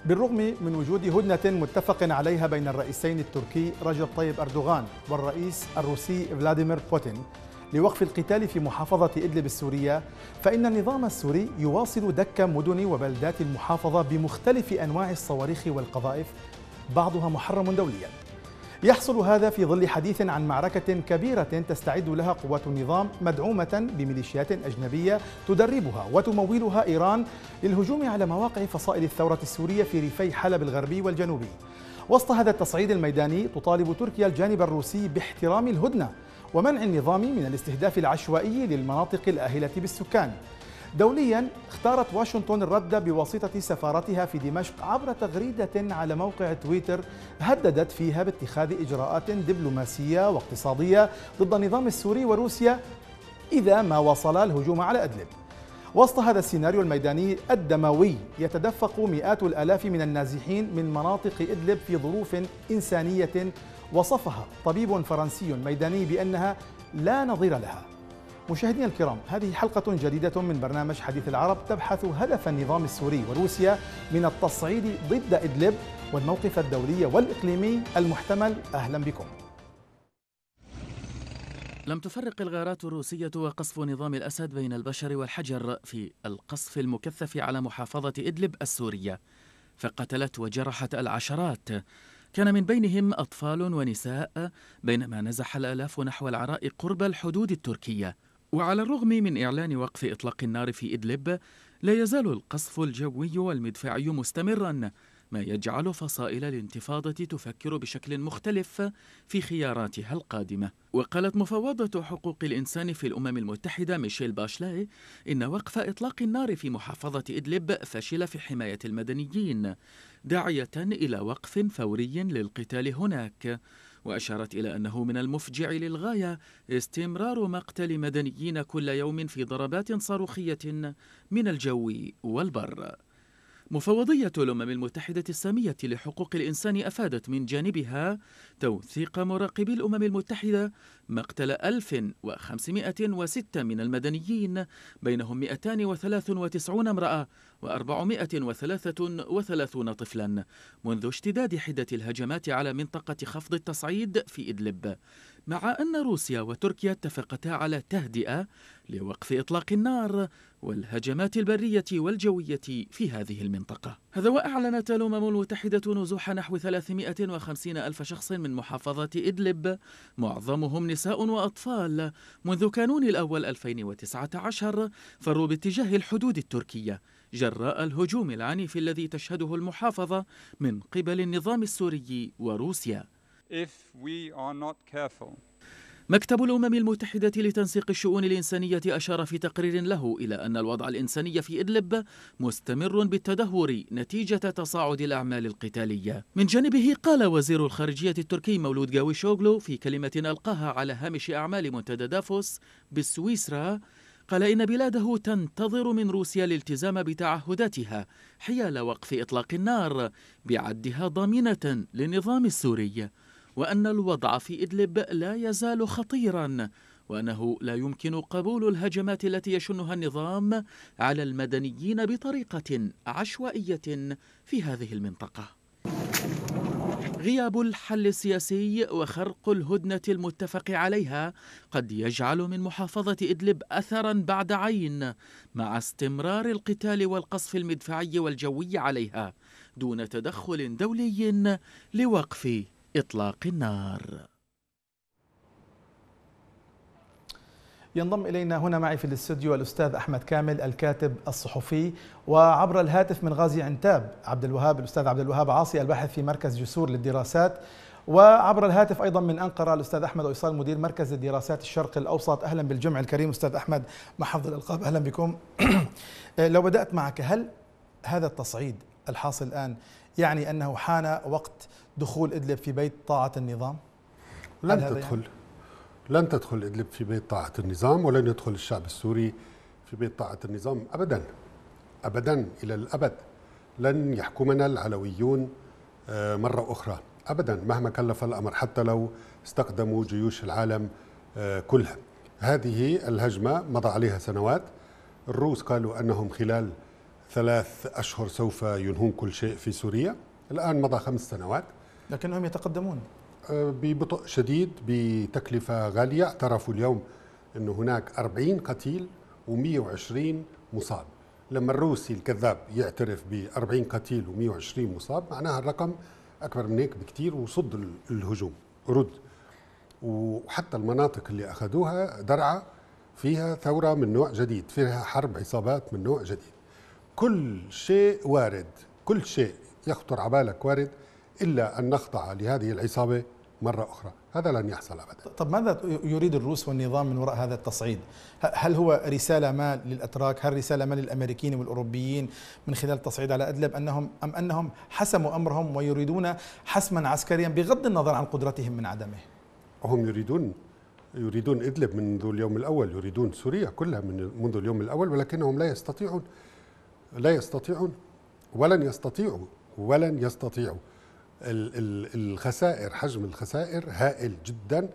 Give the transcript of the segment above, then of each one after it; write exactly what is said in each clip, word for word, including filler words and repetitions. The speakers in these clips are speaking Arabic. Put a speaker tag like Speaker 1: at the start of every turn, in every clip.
Speaker 1: بالرغم من وجود هدنة متفق عليها بين الرئيسين التركي رجب طيب أردوغان والرئيس الروسي فلاديمير بوتين لوقف القتال في محافظة إدلب السورية، فإن النظام السوري يواصل دك مدن وبلدات المحافظة بمختلف أنواع الصواريخ والقذائف، بعضها محرم دولياً. يحصل هذا في ظل حديث عن معركة كبيرة تستعد لها قوات النظام مدعومة بميليشيات أجنبية تدربها وتمولها إيران للهجوم على مواقع فصائل الثورة السورية في ريفي حلب الغربي والجنوبي. وسط هذا التصعيد الميداني تطالب تركيا الجانب الروسي باحترام الهدنة ومنع النظام من الاستهداف العشوائي للمناطق الآهلة بالسكان. دوليا اختارت واشنطن الرد بواسطة سفارتها في دمشق عبر تغريدة على موقع تويتر هددت فيها باتخاذ إجراءات دبلوماسية واقتصادية ضد النظام السوري وروسيا إذا ما واصلا الهجوم على إدلب. وسط هذا السيناريو الميداني الدموي يتدفق مئات الآلاف من النازحين من مناطق إدلب في ظروف إنسانية وصفها طبيب فرنسي ميداني بأنها لا نظير لها. مشاهدينا الكرام، هذه حلقة جديدة من برنامج حديث العرب تبحث هدف النظام السوري وروسيا من التصعيد ضد إدلب والموقف الدولي والإقليمي المحتمل. أهلا بكم.
Speaker 2: لم تفرق الغارات الروسية وقصف نظام الأسد بين البشر والحجر في القصف المكثف على محافظة إدلب السورية، فقتلت وجرحت العشرات، كان من بينهم أطفال ونساء، بينما نزح الآلاف نحو العراء قرب الحدود التركية. وعلى الرغم من إعلان وقف إطلاق النار في إدلب، لا يزال القصف الجوي والمدفعي مستمراً، ما يجعل فصائل الانتفاضة تفكر بشكل مختلف في خياراتها القادمة. وقالت مفوضة حقوق الإنسان في الأمم المتحدة ميشيل باشلاي إن وقف إطلاق النار في محافظة إدلب فشل في حماية المدنيين، داعية إلى وقف فوري للقتال هناك، وأشارت إلى أنه من المفجع للغاية استمرار مقتل مدنيين كل يوم في ضربات صاروخية من الجو والبر. مفوضية الأمم المتحدة السامية لحقوق الإنسان أفادت من جانبها توثيق مراقبي الأمم المتحدة مقتل ألف وخمسمائة وستة من المدنيين، بينهم مئتان وثلاث وتسعين امرأة وأربعمائة وثلاثة وثلاثين طفلا، منذ اشتداد حدة الهجمات على منطقة خفض التصعيد في إدلب، مع أن روسيا وتركيا اتفقتا على تهدئة لوقف إطلاق النار والهجمات البرية والجوية في هذه المنطقة. هذا وأعلنت الأمم المتحدة نزوح نحو ثلاثمائة وخمسين ألف شخص من محافظة إدلب، معظمهم نساء وأطفال، منذ كانون الأول ألفين وتسعة عشر، فروا باتجاه الحدود التركية جراء الهجوم العنيف الذي تشهده المحافظة من قبل النظام السوري وروسيا.
Speaker 3: If we are not careful.
Speaker 2: مكتب الأمم المتحدة لتنسيق الشؤون الإنسانية أشار في تقرير له إلى أن الوضع الإنساني في إدلب مستمر بالتدهور نتيجة تصاعد الأعمال القتالية. من جانبه قال وزير الخارجية التركي مولود جاويشوغلو في كلمة ألقاها على هامش أعمال منتدى دافوس بالسويسرا، قال إن بلاده تنتظر من روسيا الالتزام بتعهداتها حيال وقف إطلاق النار بعدها ضامنة للنظام السوري، وأن الوضع في إدلب لا يزال خطيرا، وأنه لا يمكن قبول الهجمات التي يشنها النظام على المدنيين بطريقة عشوائية في هذه المنطقة. غياب الحل السياسي وخرق الهدنة المتفق عليها قد يجعل من محافظة إدلب أثرا بعد عين، مع استمرار القتال والقصف المدفعي والجوي عليها دون تدخل دولي لوقف إطلاق النار.
Speaker 1: ينضم إلينا هنا معي في الاستوديو الأستاذ أحمد كامل الكاتب الصحفي، وعبر الهاتف من غازي عنتاب عبد الوهاب الأستاذ عبد الوهاب عاصي الباحث في مركز جسور للدراسات، وعبر الهاتف أيضا من أنقرة الأستاذ أحمد أيصال مدير مركز الدراسات الشرق الأوسط. أهلا بالجمع الكريم أستاذ أحمد، مع حفظ الألقاب أهلا بكم. لو بدأت معك، هل هذا التصعيد الحاصل الآن يعني أنه حان وقت دخول إدلب في بيت طاعة النظام؟
Speaker 4: لن تدخل يعني؟ لن تدخل إدلب في بيت طاعة النظام، ولن يدخل الشعب السوري في بيت طاعة النظام أبدا أبدا إلى الأبد. لن يحكمنا العلويون مرة أخرى أبدا مهما كلف الأمر، حتى لو استقدموا جيوش العالم كلها. هذه الهجمة مضى عليها سنوات. الروس قالوا أنهم خلال ثلاث أشهر سوف ينهون كل شيء في سوريا. الآن مضى خمس سنوات
Speaker 1: لكنهم يتقدمون
Speaker 4: ببطء شديد بتكلفة غالية. اعترفوا اليوم أنه هناك أربعين قتيل ومئة وعشرين مصاب. لما الروسي الكذاب يعترف ب أربعين قتيل ومئة وعشرين مصاب معناها الرقم أكبر من هيك بكتير، وصد الهجوم رد. وحتى المناطق اللي أخذوها درعا فيها ثورة من نوع جديد، فيها حرب عصابات من نوع جديد. كل شيء وارد، كل شيء يخطر على بالك وارد، إلا أن نخضع لهذه العصابة مرة أخرى. هذا لن يحصل أبدا.
Speaker 1: طب ماذا يريد الروس والنظام من وراء هذا التصعيد؟ هل هو رسالة ما للأتراك؟ هل رسالة ما للأمريكيين والأوروبيين من خلال التصعيد على إدلب أنهم أم أنهم حسموا أمرهم ويريدون حسما عسكريا بغض النظر عن قدرتهم من عدمه؟
Speaker 4: هم يريدون يريدون إدلب منذ اليوم الأول، يريدون سوريا كلها من منذ اليوم الأول، ولكنهم لا يستطيعون لا يستطيعون ولن يستطيعوا ولن يستطيعوا. الخسائر، حجم الخسائر هائل جدا.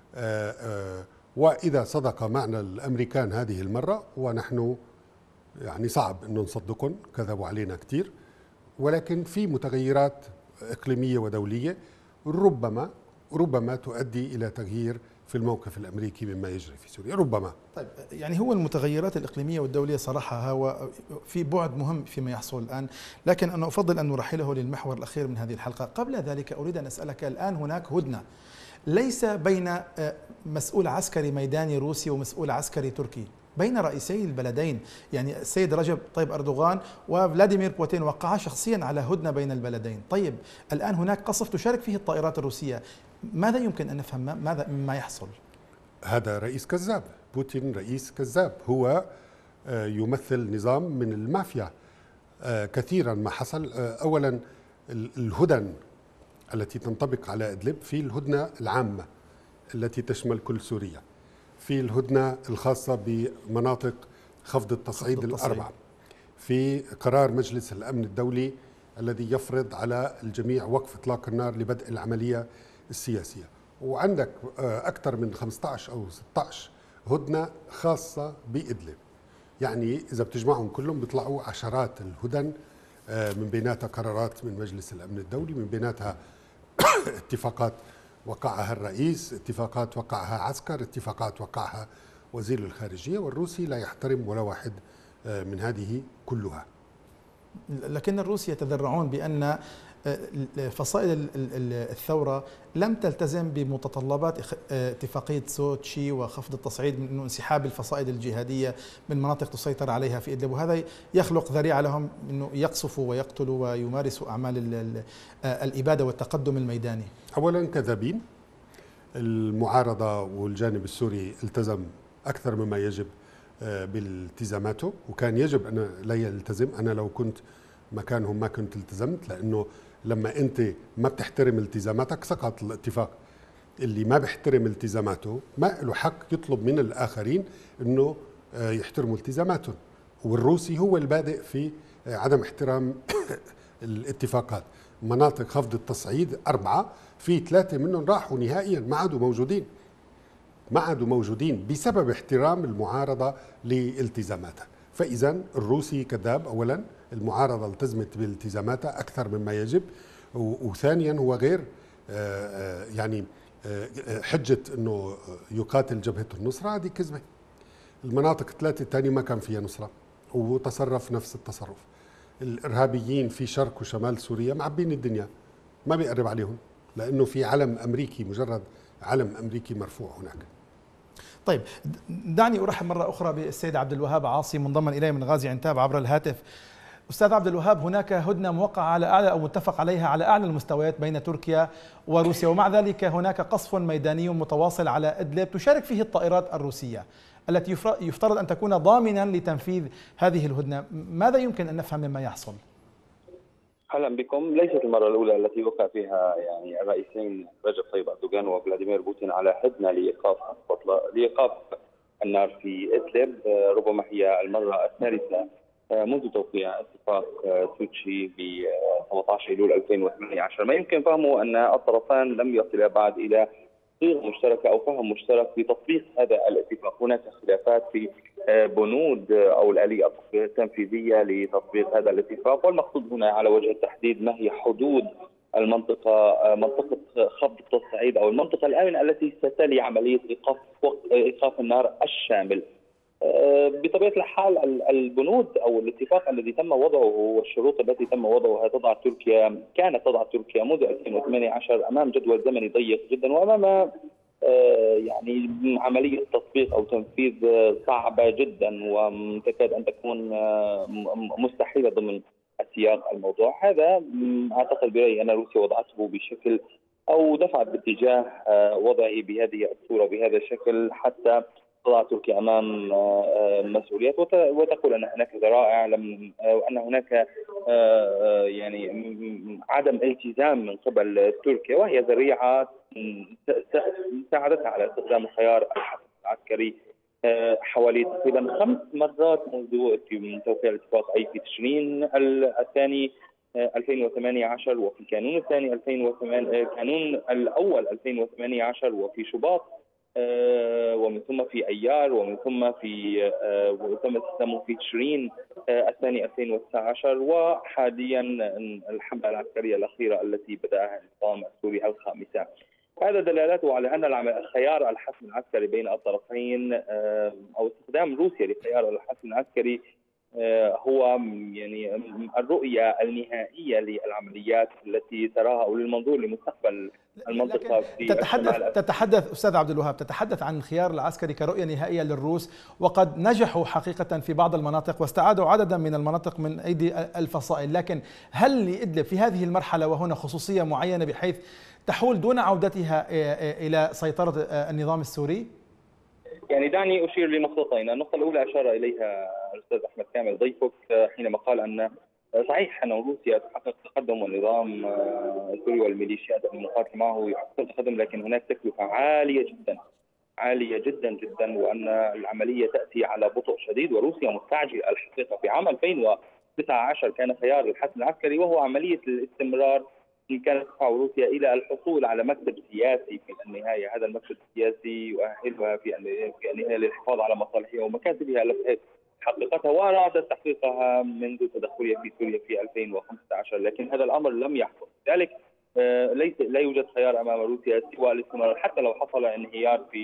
Speaker 4: وإذا صدق معنا الأمريكان هذه المرة، ونحن يعني صعب أن نصدقهم، كذبوا علينا كثير، ولكن في متغيرات إقليمية ودولية ربما ربما تؤدي إلى تغيير في الموقف الأمريكي مما يجري في سوريا، ربما.
Speaker 1: طيب يعني هو المتغيرات الإقليمية والدولية صراحة هو في بعد مهم فيما يحصل الآن، لكن أنا أفضل أن نرحله للمحور الأخير من هذه الحلقة. قبل ذلك أريد أن أسألك، الآن هناك هدنة ليس بين مسؤول عسكري ميداني روسي ومسؤول عسكري تركي، بين رئيسي البلدين. يعني السيد رجب طيب أردوغان وفلاديمير بوتين وقعا شخصيا على هدنة بين البلدين. طيب الآن هناك قصف تشارك فيه الطائرات الروسية، ماذا يمكن أن نفهم ماذا مما يحصل؟
Speaker 4: هذا رئيس كذاب، بوتين رئيس كذاب، هو يمثل نظام من المافيا. كثيرا ما حصل. أولا الهدن التي تنطبق على إدلب، في الهدنة العامة التي تشمل كل سوريا، في الهدنة الخاصة بمناطق خفض التصعيد الأربعة، في قرار مجلس الأمن الدولي الذي يفرض على الجميع وقف إطلاق النار لبدء العملية السياسية، وعندك أكثر من خمسة عشر أو ستة عشر هدنة خاصة بإدلب. يعني إذا بتجمعهم كلهم بيطلعوا عشرات الهدن، من بيناتها قرارات من مجلس الأمن الدولي، من بيناتها اتفاقات وقعها الرئيس، اتفاقات وقعها عسكر، اتفاقات وقعها وزير الخارجية، والروسي لا يحترم ولا واحد من هذه كلها.
Speaker 1: لكن الروس يتذرعون بأن فصائل الثورة لم تلتزم بمتطلبات اتفاقية سوتشي وخفض التصعيد، من أنه انسحاب الفصائل الجهادية من مناطق تسيطر عليها في إدلب، وهذا يخلق ذريعة لهم أنه يقصفوا ويقتلوا ويمارسوا أعمال الإبادة والتقدم الميداني.
Speaker 4: أولا كذابين. المعارضة والجانب السوري التزم أكثر مما يجب بالتزاماته، وكان يجب أن لا يلتزم. أنا لو كنت مكانهم ما كنت التزمت، لأنه لما أنت ما بتحترم التزاماتك سقط الاتفاق. اللي ما بيحترم التزاماته ما له حق يطلب من الآخرين أنه يحترموا التزاماتهم، والروسي هو البادئ في عدم احترام الاتفاقات. مناطق خفض التصعيد أربعة، في ثلاثة منهم راحوا نهائيا، ما عادوا موجودين ما عادوا موجودين بسبب احترام المعارضة لالتزاماتها. فإذا الروسي كذاب. أولا المعارضة التزمت بالتزاماتها أكثر مما يجب، وثانيا هو غير يعني حجة أنه يقاتل جبهة النصرة، هذه كذبة. المناطق الثلاثة الثانية ما كان فيها نصرة، وتصرف نفس التصرف. الإرهابيين في شرق وشمال سوريا معبين الدنيا، ما بيقرب عليهم، لأنه في علم أمريكي، مجرد علم أمريكي مرفوع هناك.
Speaker 1: طيب دعني أرحب مرة أخرى بالسيد عبد الوهاب عاصي، منضما إلي من غازي عنتاب عبر الهاتف. أستاذ عبد الوهاب، هناك هدنة موقعة على أعلى أو متفق عليها على أعلى المستويات بين تركيا وروسيا، ومع ذلك هناك قصف ميداني متواصل على إدلب تشارك فيه الطائرات الروسية التي يفترض أن تكون ضامنا لتنفيذ هذه الهدنة. ماذا يمكن أن نفهم مما يحصل؟
Speaker 5: اهلا بكم. ليست المره الاولى التي وقع فيها يعني الرئيسين رجب طيب اردوغان وفلاديمير بوتين على هدنه لايقاف لايقاف النار في ادلب، ربما هي المره الثالثه منذ توقيع اتفاق سوتشي ب ثمانية عشر أيلول ألفين وثمانية عشر. ما يمكن فهمه ان الطرفان لم يصلا بعد الى صيغه مشتركه او فهم مشترك لتطبيق هذا الاتفاق. هناك خلافات في بنود او الاليه التنفيذيه لتطبيق هذا الاتفاق، والمقصود هنا على وجه التحديد ما هي حدود المنطقه منطقه خفض التصعيد او المنطقه الامنه التي ستلي عمليه ايقاف ايقاف النار الشامل. بطبيعه الحال البنود او الاتفاق الذي تم وضعه والشروط التي تم وضعها تضع تركيا كانت تضع تركيا منذ ألفين وثمانية عشر امام جدول زمني ضيق جدا، وامام يعني عمليه تطبيق او تنفيذ صعبه جدا وتكاد ان تكون مستحيله ضمن سياق الموضوع. هذا اعتقد برايي ان روسيا وضعته بشكل او دفعت باتجاه وضعه بهذه الصوره بهذا الشكل حتى تضع تركيا امام مسؤوليات وتقول ان هناك ذرائع لم وان هناك يعني عدم التزام من قبل تركيا، وهي ذريعه ساعدتها على استخدام الخيار العسكري حوالي تقريبا خمس مرات منذ توقيع الاتفاق، اي في تشرين الثاني ألفين وثمانية عشر وفي الكانون الثاني ألفين وثمانية الكانون الاول ألفين وثمانية عشر وفي شباط ومن ثم في ايار ومن ثم في وتم استخدامه في تشرين الثاني ألفين وتسعة عشر، وحاليا الحمله العسكريه الاخيره التي بداها النظام السوري الخامسه. هذا دلالاته على ان الخيار الحسم العسكري بين الطرفين او استخدام روسيا لخيار الحسم العسكري هو يعني الرؤيه النهائيه للعمليات التي تراها او للمنظور لمستقبل المنطقه في
Speaker 1: تتحدث تتحدث استاذ عبد الوهاب تتحدث عن الخيار العسكري كرؤيه نهائيه للروس، وقد نجحوا حقيقه في بعض المناطق واستعادوا عددا من المناطق من ايدي الفصائل، لكن هل لإدلب في هذه المرحله وهنا خصوصيه معينه بحيث تحول دون عودتها الى سيطره النظام السوري؟
Speaker 5: يعني دعني اشير لنقطتين، النقطه الاولى اشار اليها الاستاذ احمد كامل ضيفك حينما قال ان صحيح ان روسيا تحقق تقدم والنظام السوري والميليشيات المقاتله معه يحقق تقدم، لكن هناك تكلفه عاليه جدا عاليه جدا جدا، وان العمليه تاتي على بطء شديد، وروسيا مستعجله الحقيقه. في عام ألفين وتسعة عشر كان خيار الحسم العسكري وهو عمليه الاستمرار إن كانت تدفع روسيا إلى الحصول على مكتب سياسي في النهاية. هذا المكتب السياسي يؤهلها في النهاية للحفاظ على مصالحها ومكاسبها التي حققتها وأرادت تحقيقها منذ تدخلها في سوريا في ألفين وخمسة عشر، لكن هذا الأمر لم يحصل. لذلك ليس لا يوجد خيار أمام روسيا سوى الاستمرار، حتى لو حصل انهيار في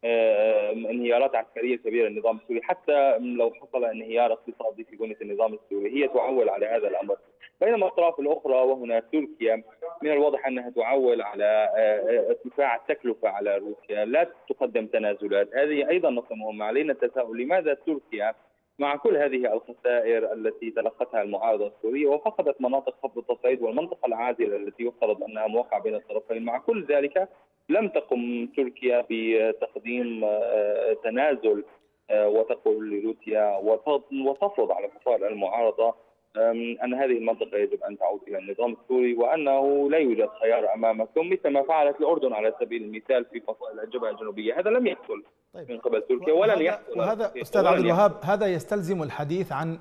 Speaker 5: انهيارات عسكرية كبيرة للنظام السوري، حتى لو حصل انهيار اقتصادي في بنية النظام السوري، هي تعول على هذا الأمر. بينما الأطراف الأخرى وهنا تركيا من الواضح أنها تعول على ارتفاع التكلفة على روسيا، لا تقدم تنازلات. هذه أيضا نقطة مهمة، علينا التساؤل لماذا تركيا مع كل هذه الخسائر التي تلقتها المعارضة السورية وفقدت مناطق خفض التصعيد والمنطقة العازلة التي يفترض أنها موقعة بين الطرفين، مع كل ذلك لم تقم تركيا بتقديم تنازل وتقول لروسيا وتفرض على فصائل المعارضة أن هذه المنطقة يجب أن تعود إلى النظام السوري وأنه لا يوجد خيار أمامكم، مثل ما فعلت الأردن على سبيل المثال في فصائل الجبهة الجنوبية. هذا لم يحصل طيب. من قبل تركيا ولن يحصل.
Speaker 1: وهذا أستاذ عبد الوهاب هذا يستلزم الحديث عن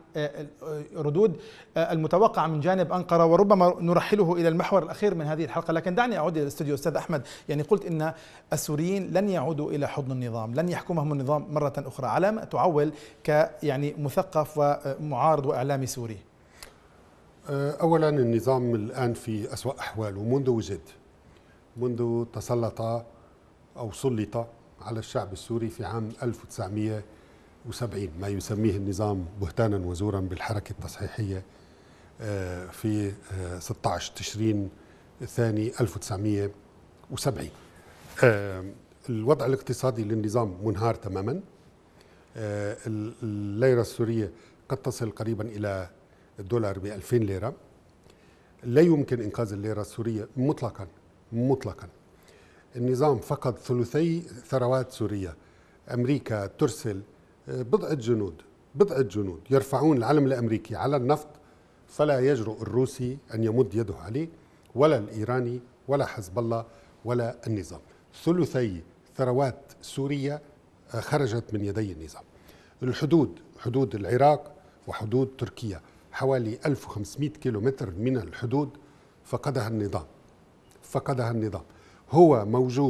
Speaker 1: ردود المتوقع من جانب أنقرة، وربما نرحله إلى المحور الأخير من هذه الحلقة. لكن دعني أعود إلى الاستوديو أستاذ أحمد، يعني قلت إن السوريين لن يعودوا إلى حضن النظام، لن يحكمهم النظام مرة أخرى، على ما تعول ك يعني مثقف ومعارض وإعلامي سوري؟
Speaker 4: أولا النظام الآن في أسوأ أحواله منذ وجد، منذ تسلط أو سلط على الشعب السوري في عام ألف وتسعمئة وسبعين، ما يسميه النظام بهتانا وزورا بالحركة التصحيحية في ستة عشر تشرين الثاني ألف وتسعمئة وسبعين. الوضع الاقتصادي للنظام منهار تماما، الليرة السورية قد تصل قريبا إلى الدولار ب ألفين ليرة. لا يمكن إنقاذ الليرة السورية مطلقا مطلقا. النظام فقد ثلثي ثروات سوريا. أمريكا ترسل بضعة جنود بضعة جنود يرفعون العلم الأمريكي على النفط، فلا يجرؤ الروسي أن يمد يده عليه، ولا الإيراني ولا حزب الله ولا النظام. ثلثي ثروات سوريا خرجت من يدي النظام. الحدود، حدود العراق وحدود تركيا، حوالي ألف وخمسمئة كيلومتر من الحدود فقدها النظام فقدها النظام. هو موجود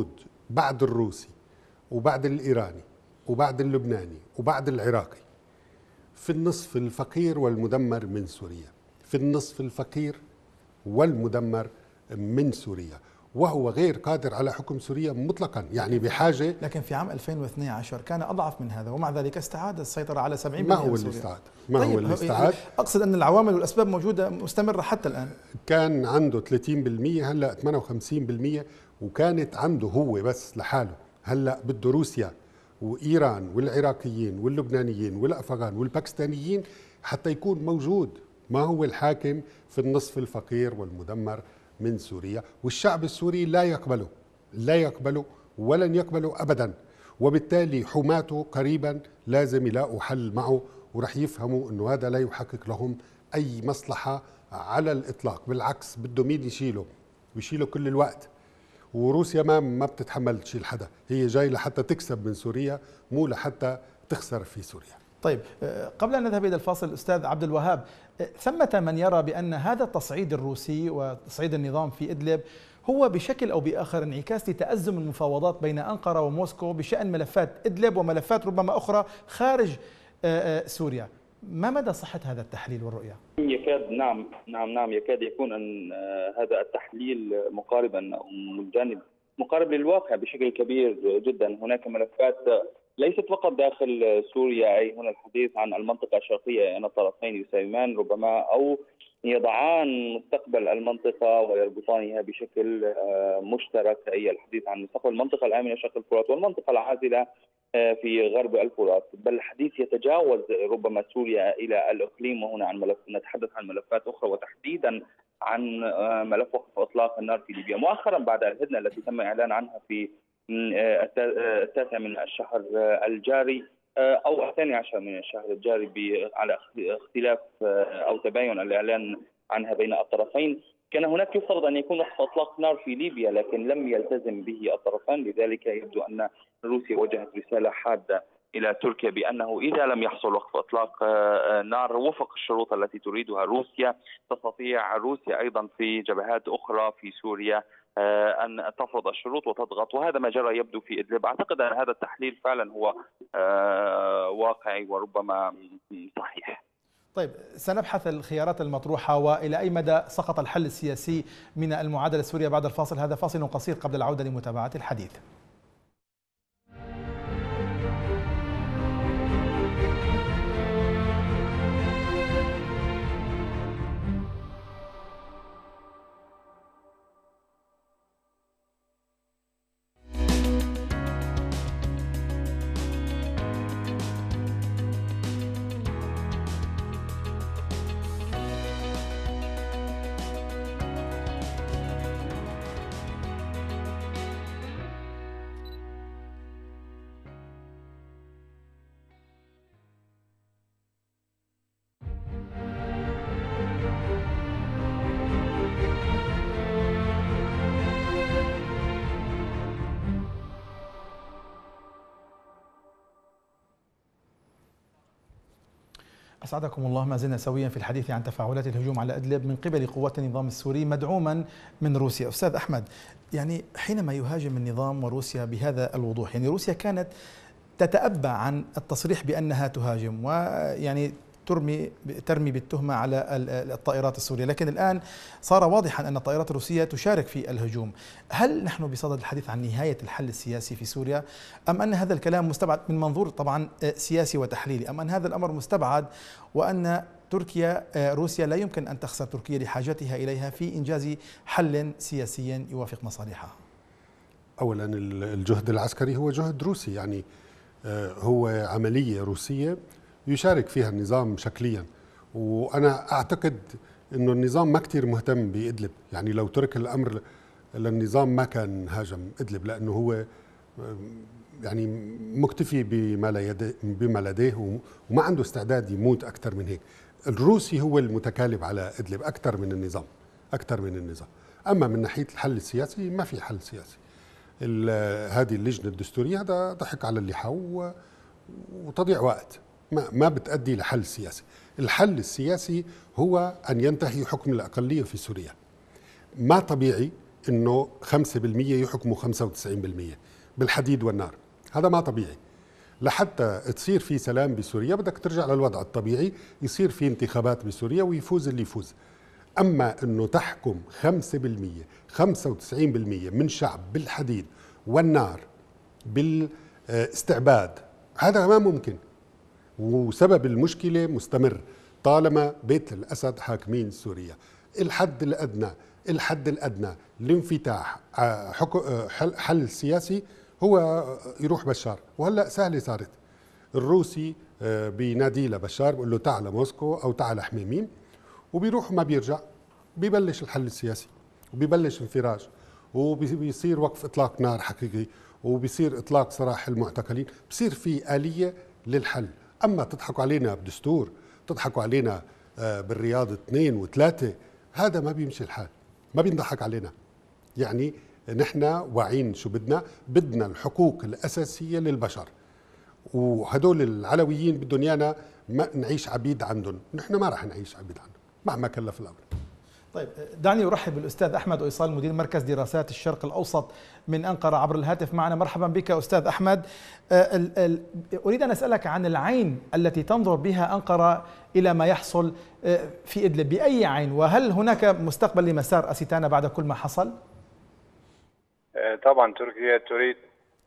Speaker 4: بعد الروسي وبعد الإيراني وبعد اللبناني وبعد العراقي في النصف الفقير والمدمر من سوريا، في النصف الفقير والمدمر من سوريا، وهو غير قادر على حكم سوريا مطلقا، يعني بحاجة.
Speaker 1: لكن في عام ألفين واثني عشر كان أضعف من هذا، ومع ذلك استعاد السيطرة على سبعين بالمئة
Speaker 4: ما هو اللي استعاد؟ ما طيب هو اللي استعاد؟
Speaker 1: أقصد أن العوامل والأسباب موجودة مستمرة حتى الآن.
Speaker 4: كان عنده ثلاثين بالمئة، هلأ ثمانية وخمسين بالمئة، وكانت عنده هو بس لحاله. هلأ بده روسيا وإيران والعراقيين واللبنانيين والأفغان والباكستانيين حتى يكون موجود. ما هو الحاكم في النصف الفقير والمدمر من سوريا، والشعب السوري لا يقبله، لا يقبله ولن يقبله أبدا. وبالتالي حماته قريبا لازم يلاقوا حل معه، ورح يفهموا أنه هذا لا يحقق لهم أي مصلحة على الإطلاق. بالعكس بده مين يشيله، ويشيله كل الوقت. وروسيا ما ما بتتحمل تشيل حدا، هي جاي لحتى تكسب من سوريا مو لحتى تخسر في سوريا.
Speaker 1: طيب قبل أن نذهب إلى الفاصل أستاذ عبد الوهاب، ثمة من يرى بأن هذا التصعيد الروسي وتصعيد النظام في إدلب هو بشكل أو بآخر انعكاس لتأزم المفاوضات بين أنقرة وموسكو بشأن ملفات إدلب وملفات ربما أخرى خارج سوريا. ما مدى صحة هذا التحليل والرؤية؟
Speaker 5: يكاد نعم نعم نعم يكاد يكون أن هذا التحليل مقاربا أو من جانب مقارب للواقع بشكل كبير جدا. هناك ملفات ليست فقط داخل سوريا، أي هنا الحديث عن المنطقة الشرقية أن الطرفين يساهمان ربما أو يضعان مستقبل المنطقة ويربطانها بشكل مشترك، أي الحديث عن مستقبل المنطقة الآمنة شرق الفرات والمنطقة العازلة في غرب الفرات، بل الحديث يتجاوز ربما سوريا إلى الإقليم. وهنا عن ملف نتحدث عن ملفات أخرى، وتحديدا عن ملف وقف إطلاق النار في ليبيا. مؤخرا بعد الهدنة التي تم إعلان عنها في التاسع من الشهر الجاري أو الثاني عشر من الشهر الجاري على اختلاف أو تباين الإعلان عنها بين الطرفين، كان هناك يفترض أن يكون وقف إطلاق نار في ليبيا، لكن لم يلتزم به الطرفان. لذلك يبدو أن روسيا وجهت رسالة حادة إلى تركيا بأنه إذا لم يحصل وقف إطلاق نار وفق الشروط التي تريدها روسيا، تستطيع روسيا أيضا في جبهات أخرى في سوريا أن تفرض الشروط وتضغط، وهذا ما جرى يبدو في إدلب. أعتقد أن هذا التحليل فعلا هو واقعي وربما صحيح.
Speaker 1: طيب سنبحث الخيارات المطروحة وإلى أي مدى سقط الحل السياسي من المعادلة السورية بعد الفاصل. هذا فاصل قصير قبل العودة لمتابعة الحديث. أسعدكم الله. ما زلنا سويا في الحديث عن تفاعلات الهجوم على إدلب من قبل قوات النظام السوري مدعوما من روسيا. أستاذ أحمد، يعني حينما يهاجم النظام وروسيا بهذا الوضوح، يعني روسيا كانت تتأبى عن التصريح بأنها تهاجم ويعني ترمي ترمي بالتهمة على الطائرات السورية، لكن الآن صار واضحا أن الطائرات الروسية تشارك في الهجوم. هل نحن بصدد الحديث عن نهاية الحل السياسي في سوريا، أم أن هذا الكلام مستبعد من منظور طبعا سياسي وتحليلي، أم أن هذا الأمر مستبعد وأن تركيا روسيا لا يمكن أن تخسر تركيا لحاجتها إليها في إنجاز حل سياسي يوافق مصالحها؟
Speaker 4: أولا الجهد العسكري هو جهد روسي، يعني هو عملية روسية يشارك فيها النظام شكليا، وأنا أعتقد أنه النظام ما كتير مهتم بإدلب. يعني لو ترك الأمر للنظام ما كان هاجم إدلب، لأنه هو يعني مكتفي بما لديه وما عنده استعداد يموت أكثر من هيك. الروسي هو المتكالب على إدلب أكثر من النظام أكثر من النظام. أما من ناحية الحل السياسي ما في حل سياسي. هذه اللجنة الدستورية هذا ضحك على اللحى وتضيع وقت، ما ما بتأدي لحل سياسي. الحل السياسي هو أن ينتهي حكم الأقلية في سوريا. ما طبيعي إنه خمسة بالمئة يحكموا خمسة وتسعين بالمئة، بالحديد والنار. هذا ما طبيعي. لحتى تصير في سلام بسوريا بدك ترجع للوضع الطبيعي، يصير في انتخابات بسوريا ويفوز اللي يفوز. أما أنه تحكم خمسة بالمئة خمسة وتسعين بالمئة من شعب بالحديد والنار بالاستعباد، هذا ما ممكن. وسبب المشكلة مستمر طالما بيت الأسد حاكمين سوريا. الحد الأدنى الحد الأدنى لانفتاح حل, حل سياسي هو يروح بشار. وهلأ سهلة صارت، الروسي بينادي لبشار بيقول له تعال موسكو أو تعال حميميم، وبيروح وما بيرجع. بيبلش الحل السياسي وبيبلش انفراج وبيصير وقف إطلاق نار حقيقي وبيصير إطلاق سراح المعتقلين، بصير في آلية للحل. أما تضحكوا علينا بدستور، تضحكوا علينا بالرياض اثنين وثلاثة، هذا ما بيمشي الحال، ما بينضحك علينا. يعني نحن واعين شو بدنا، بدنا الحقوق الأساسية للبشر، وهدول العلويين بدهم يانا ما نعيش عبيد عندهم. نحن ما راح نعيش عبيد عندهم مهما كلف الأمر.
Speaker 1: طيب دعني أرحب بالأستاذ أحمد أيصال مدير مركز دراسات الشرق الأوسط من أنقرة عبر الهاتف معنا. مرحبا بك أستاذ أحمد. أريد أن أسألك عن العين التي تنظر بها أنقرة إلى ما يحصل في إدلب، بأي عين؟ وهل هناك مستقبل لمسار أستانا بعد كل ما حصل؟
Speaker 6: طبعا تركيا تريد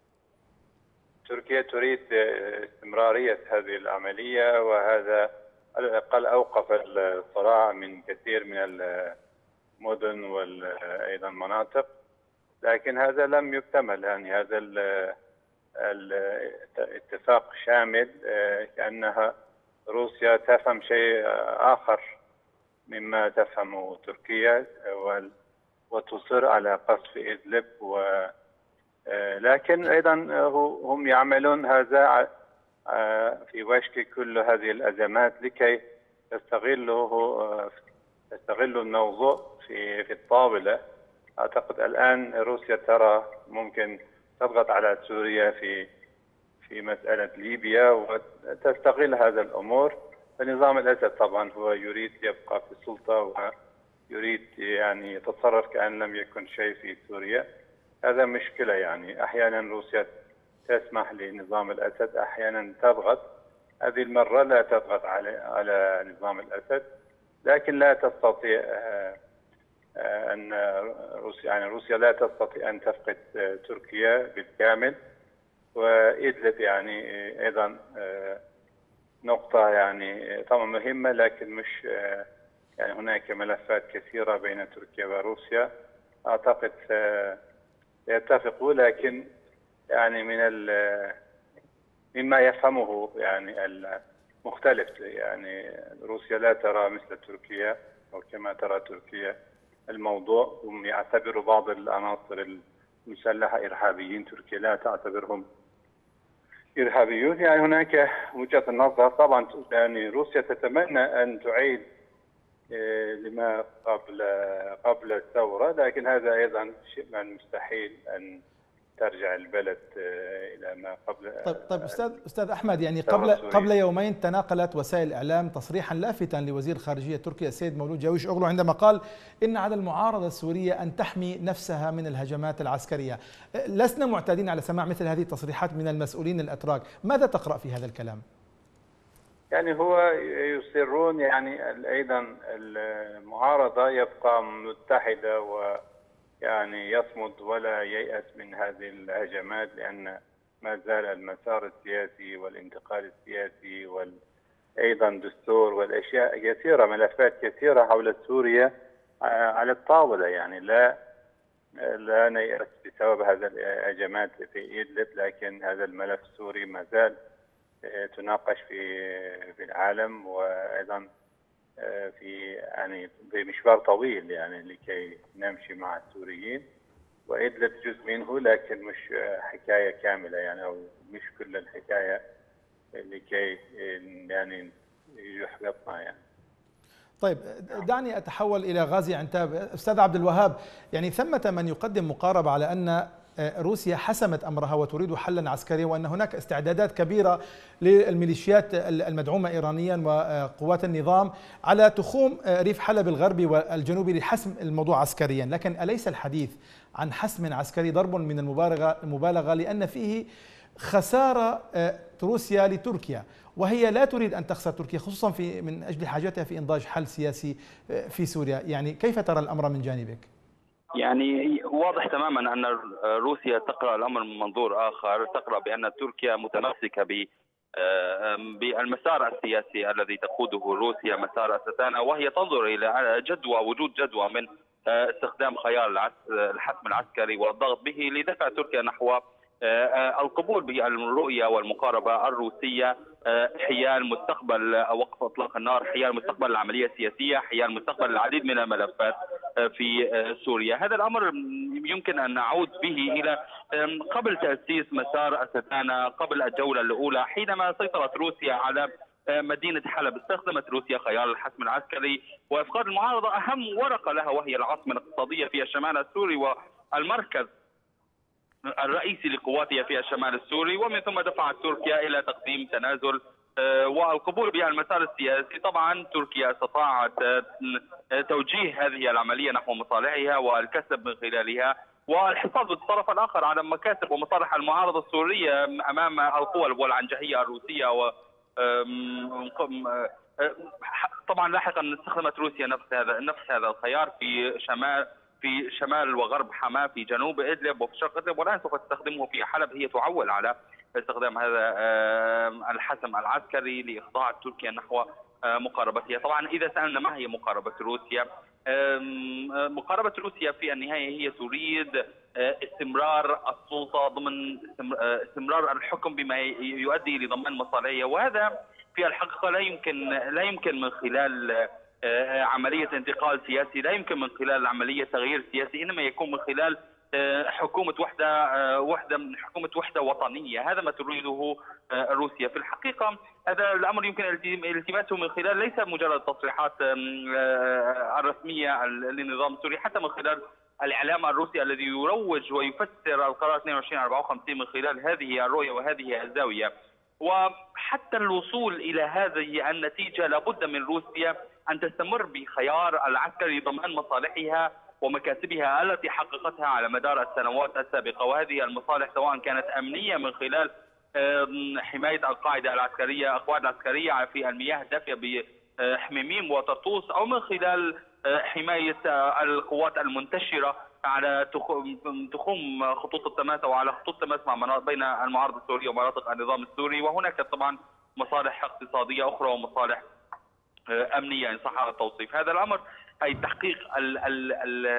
Speaker 6: تركيا تريد استمرارية هذه العملية، وهذا على الأقل أوقف الصراع من كثير من المدن وأيضا مناطق، لكن هذا لم يكتمل. يعني هذا الاتفاق شامل، كأنها روسيا تفهم شيء آخر مما تفهمه تركيا وتصر على قصف إدلب، و لكن أيضا هم يعملون هذا في وشك كل هذه الأزمات لكي يستغلوا يستغلوا الموضوع في في الطاولة. أعتقد الآن روسيا ترى ممكن تضغط على سوريا في في مسألة ليبيا وتستغل هذا الأمور. فنظام الأسد طبعا هو يريد يبقى في السلطة ويريد يعني يتصرف كأن لم يكن شيء في سوريا. هذا مشكلة. يعني أحيانا روسيا تسمح لنظام الأسد، أحيانا تضغط. هذه المرة لا تضغط على على نظام الأسد، لكن لا تستطيع أن روسيا يعني روسيا لا تستطيع أن تفقد تركيا بالكامل. وإدلب يعني أيضا نقطة يعني طبعا مهمة، لكن مش يعني هناك ملفات كثيرة بين تركيا وروسيا أعتقد يتفقوا، لكن يعني من مما يفهمه يعني المختلف. يعني روسيا لا ترى مثل تركيا أو كما ترى تركيا الموضوع. هم يعتبروا بعض العناصر المسلحة إرهابيين، تركيا لا تعتبرهم إرهابيون. يعني هناك وجهة النظر. طبعا يعني روسيا تتمنى أن تعيد لما قبل قبل الثورة، لكن هذا أيضا شيء من مستحيل أن ترجع البلد الى ما قبل.
Speaker 1: طيب طيب استاذ استاذ احمد، يعني قبل قبل يومين تناقلت وسائل الاعلام تصريحا لافتا لوزير خارجيه تركيا السيد مولود جاويش اوغلو عندما قال ان على المعارضه السوريه ان تحمي نفسها من الهجمات العسكريه. لسنا معتادين على سماع مثل هذه التصريحات من المسؤولين الاتراك، ماذا تقرا في هذا الكلام؟
Speaker 6: يعني هو يصرون يعني ايضا المعارضه يبقى متحده و يعني يصمد ولا ييأس من هذه الهجمات، لأن ما زال المسار السياسي والانتقال السياسي وأيضا دستور والأشياء كثيرة، ملفات كثيرة حول سوريا على الطاولة. يعني لا لا نيأس بسبب هذا الهجمات في إدلب، لكن هذا الملف السوري ما زال تناقش في في العالم، وأيضا في يعني في مشوار طويل يعني لكي نمشي مع السوريين، وإدلب جزء منه لكن مش حكاية كاملة يعني، أو مش كل الحكاية لكي يعني يحبطنا يعني.
Speaker 1: طيب دعني أتحول إلى غازي عنتاب. أستاذ عبد الوهاب، يعني ثمة من يقدم مقاربة على أن روسيا حسمت أمرها وتريد حلا عسكريا، وأن هناك استعدادات كبيرة للميليشيات المدعومة إيرانيا وقوات النظام على تخوم ريف حلب الغربي والجنوبي لحسم الموضوع عسكريا، لكن أليس الحديث عن حسم عسكري ضرب من المبالغة المبالغة لأن فيه خسارة روسيا لتركيا، وهي لا تريد أن تخسر تركيا خصوصا في من أجل حاجتها في إنضاج حل سياسي في سوريا. يعني كيف ترى الأمر من جانبك؟
Speaker 5: يعني واضح تماما أن روسيا تقرأ الأمر من منظور آخر، تقرأ بأن تركيا متمسكة ب بالمسار السياسي الذي تقوده روسيا، مسار أستانا، وهي تنظر إلى جدوى وجود جدوى من استخدام خيار الحسم العسكري والضغط به لدفع تركيا نحو القبول بالرؤية والمقاربة الروسية حيال مستقبل وقف إطلاق النار، حيال مستقبل العملية السياسية، حيال مستقبل العديد من الملفات في سوريا. هذا الأمر يمكن أن نعود به إلى قبل تأسيس مسار أستانا، قبل الجولة الأولى حينما سيطرت روسيا على مدينة حلب. استخدمت روسيا خيار الحسم العسكري وإفقاد المعارضة أهم ورقة لها وهي العاصمة الاقتصادية في الشمال السوري والمركز الرئيسي لقواتها في الشمال السوري، ومن ثم دفعت تركيا إلى تقديم تنازل والقبول بالمسار السياسي. طبعا تركيا استطاعت توجيه هذه العملية نحو مصالحها والكسب من خلالها والحفاظ بالطرف الآخر على مكاسب ومصالح المعارضة السورية أمام القوى العنجهية الروسية. و طبعا لاحقا استخدمت روسيا نفس هذا نفس هذا الخيار في شمال في شمال وغرب حماة، في جنوب إدلب وفي شرق إدلب، والآن سوف تستخدمه في حلب. هي تعول على استخدام هذا الحسم العسكري لإخضاع تركيا نحو مقاربتها. طبعا إذا سألنا ما هي مقاربة روسيا، مقاربة روسيا في النهاية هي تريد استمرار السلطة ضمن استمرار الحكم بما يؤدي لضمان مصالحها، وهذا في الحقيقة لا يمكن لا يمكن من خلال عملية انتقال سياسي، لا يمكن من خلال عملية تغيير سياسي، إنما يكون من خلال حكومة وحدة وحدة حكومة وحدة وطنية. هذا ما تريده روسيا. في الحقيقة هذا الأمر يمكن التماسه من خلال ليس مجرد تصريحات الرسمية للنظام السوري، حتى من خلال الإعلام الروسي الذي يروج ويفسر القرار اثنين وعشرين أربعة وخمسين من خلال هذه الرؤية وهذه الزاوية. وحتى الوصول إلى هذه النتيجة لابد من روسيا أن تستمر بخيار العسكري ضمان مصالحها ومكاسبها التي حققتها على مدار السنوات السابقة، وهذه المصالح سواء كانت أمنية من خلال حماية القاعدة العسكرية القواعد العسكرية في المياه الدافية بحميميم وطرطوس، أو من خلال حماية القوات المنتشرة على تخوم خطوط التماس أو على خطوط التماس مع بين المعارضة السورية ومناطق النظام السوري. وهناك طبعا مصالح اقتصادية أخرى ومصالح أمنية إن صح التوصيف. هذا الأمر أي تحقيق ال ال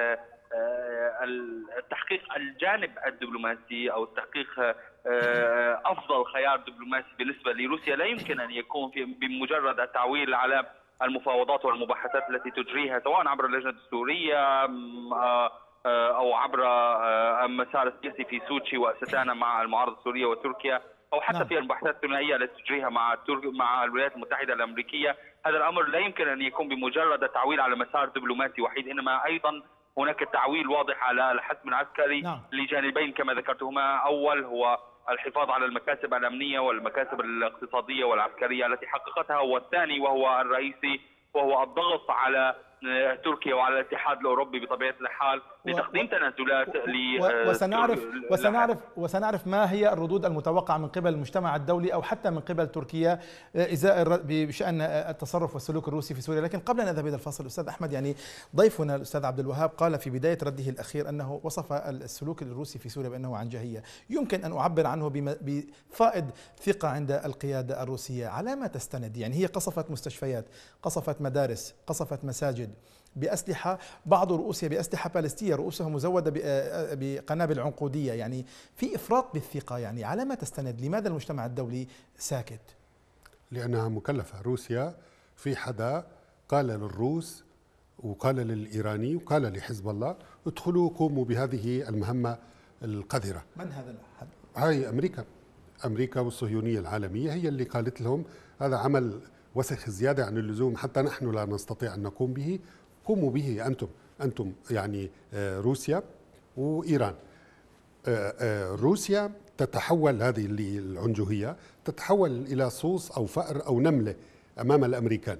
Speaker 5: ال التحقيق الجانب الدبلوماسي أو تحقيق أفضل خيار دبلوماسي بالنسبة لروسيا لا يمكن أن يكون في بمجرد التعويل على المفاوضات والمباحثات التي تجريها سواء عبر اللجنة السورية أو عبر المسار السياسي في سوتشي وأستانا مع المعارضة السورية وتركيا، أو حتى نعم. في المباحثات الثنائية التي تجريها مع مع الولايات المتحدة الأمريكية. هذا الأمر لا يمكن أن يكون بمجرد التعويل على مسار دبلوماسي وحيد، إنما أيضا هناك تعويل واضح على الحسم العسكري نعم. لجانبين كما ذكرتهما. أول هو الحفاظ على المكاسب الأمنية والمكاسب الاقتصادية والعسكرية التي حققتها، والثاني وهو الرئيسي وهو الضغط على تركيا وعلى الاتحاد الأوروبي بطبيعة الحال لتقديم تنازلات ل
Speaker 1: وسنعرف وسنعرف وسنعرف ما هي الردود المتوقعة من قبل المجتمع الدولي أو حتى من قبل تركيا إزاء بشأن التصرف والسلوك الروسي في سوريا. لكن قبل أن نذهب إلى الفصل أستاذ أحمد، يعني ضيفنا الأستاذ عبد الوهاب قال في بداية رده الأخير أنه وصف السلوك الروسي في سوريا بأنه عنجهية. يمكن أن أعبر عنه بفائض ثقة عند القيادة الروسية. على ما تستند؟ يعني هي قصفت مستشفيات، قصفت مدارس، قصفت مساجد بأسلحة، بعض رؤوسها بأسلحة باليستية، رؤوسها مزودة بقنابل عنقودية. يعني في إفراط بالثقة. يعني على ما تستند؟ لماذا المجتمع الدولي ساكت؟
Speaker 4: لأنها مكلفة. روسيا في حدا قال للروس وقال للإيراني وقال لحزب الله ادخلوا قوموا بهذه المهمة القذرة.
Speaker 1: من هذا الحد؟
Speaker 4: هاي أمريكا. أمريكا والصهيونية العالمية هي اللي قالت لهم هذا عمل وسخ زيادة عن اللزوم حتى نحن لا نستطيع أن نقوم به، قوموا به أنتم أنتم يعني روسيا وإيران. روسيا تتحول، هذه اللي العنجهية تتحول إلى صوص أو فأر أو نملة أمام الأمريكان.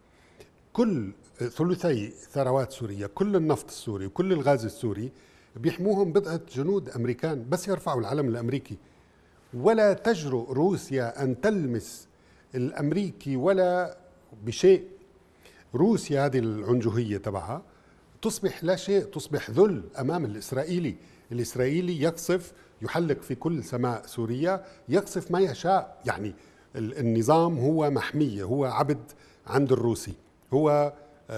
Speaker 4: كل ثلثي ثروات سوريا، كل النفط السوري وكل الغاز السوري بيحموهم بضعة جنود أمريكان بس يرفعوا العلم الأمريكي، ولا تجرؤ روسيا أن تلمس الأمريكي ولا بشيء. روسيا هذه العنجهية تبعها تصبح لا شيء، تصبح ذل أمام الإسرائيلي. الإسرائيلي يقصف، يحلق في كل سماء سوريا، يقصف ما يشاء. يعني النظام هو محمية، هو عبد عند الروسي، هو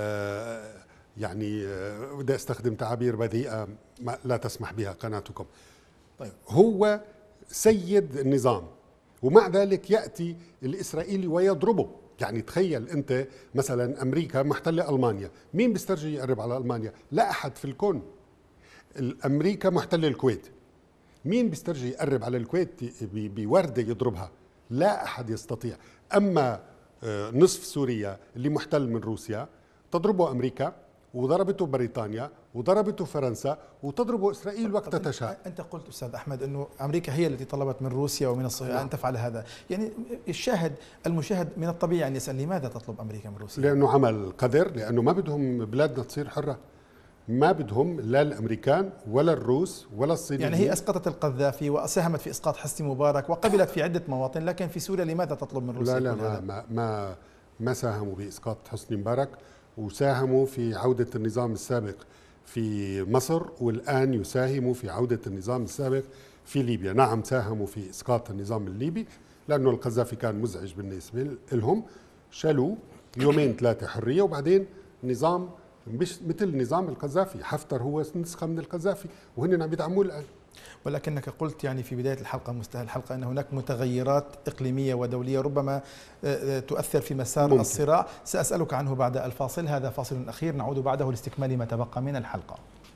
Speaker 4: آه يعني آه بدي استخدم تعابير بذيئة لا تسمح بها قناتكم. طيب هو سيد النظام، ومع ذلك يأتي الإسرائيلي ويضربه. يعني تخيل أنت مثلا أمريكا محتلة ألمانيا، مين بيسترجي يقرب على ألمانيا؟ لا أحد في الكون. أمريكا محتلة الكويت، مين بيسترجي يقرب على الكويت بوردة يضربها؟ لا أحد يستطيع. أما نصف سوريا اللي محتل من روسيا تضربه أمريكا، وضربته بريطانيا، وضربته فرنسا، وتضربه إسرائيل وقت تشاء.
Speaker 1: أنت قلت أستاذ أحمد أنه أمريكا هي التي طلبت من روسيا ومن الصهيونية نعم. أن تفعل هذا. يعني الشاهد المشاهد من الطبيعي أن يسأل لماذا تطلب أمريكا من روسيا؟
Speaker 4: لأنه عمل قذر، لأنه ما بدهم بلادنا تصير حرة، ما بدهم لا الأمريكان ولا الروس ولا الصينيين.
Speaker 1: يعني هي أسقطت القذافي وساهمت في إسقاط حسني مبارك وقبلت في عدة مواطن، لكن في سوريا لماذا تطلب من روسيا؟
Speaker 4: لا لا ما, ما, ما, ما ساهموا بإسقاط حسني مبارك، وساهموا في عودة النظام السابق في مصر، والآن يساهموا في عودة النظام السابق في ليبيا. نعم ساهموا في إسقاط النظام الليبي لأنه القذافي كان مزعج بالنسبة لهم، شالوه يومين ثلاثة حرية، وبعدين نظام مش مثل نظام القذافي. حفتر هو نسخة من القذافي وهن عم يدعموه الآن.
Speaker 1: ولكنك قلت يعني في بداية الحلقة مستهل الحلقة أن هناك متغيرات إقليمية ودولية ربما تؤثر في مسار ممكن. الصراع. سأسألك عنه بعد الفاصل. هذا فاصل أخير، نعود بعده لاستكمال ما تبقى من الحلقة.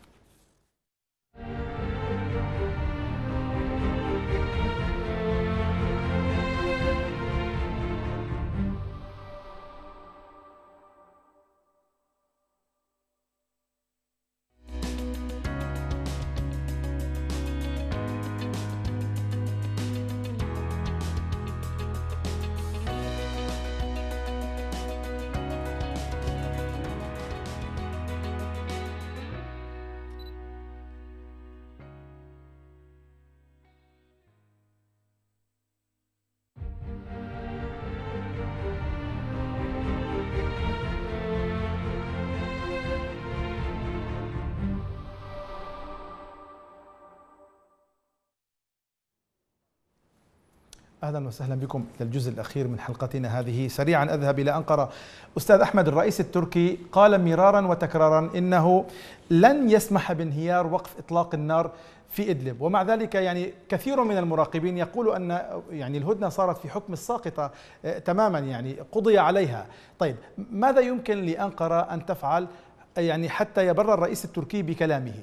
Speaker 1: أهلا وسهلا بكم إلى الجزء الأخير من حلقتنا هذه. سريعا أذهب إلى أنقرة. أستاذ أحمد، الرئيس التركي قال مرارا وتكرارا إنه لن يسمح بانهيار وقف إطلاق النار في إدلب، ومع ذلك يعني كثير من المراقبين يقول أن يعني الهدنة صارت في حكم الساقطة تماما، يعني قضي عليها. طيب ماذا يمكن لأنقرة أن تفعل يعني حتى يبر الرئيس التركي بكلامه؟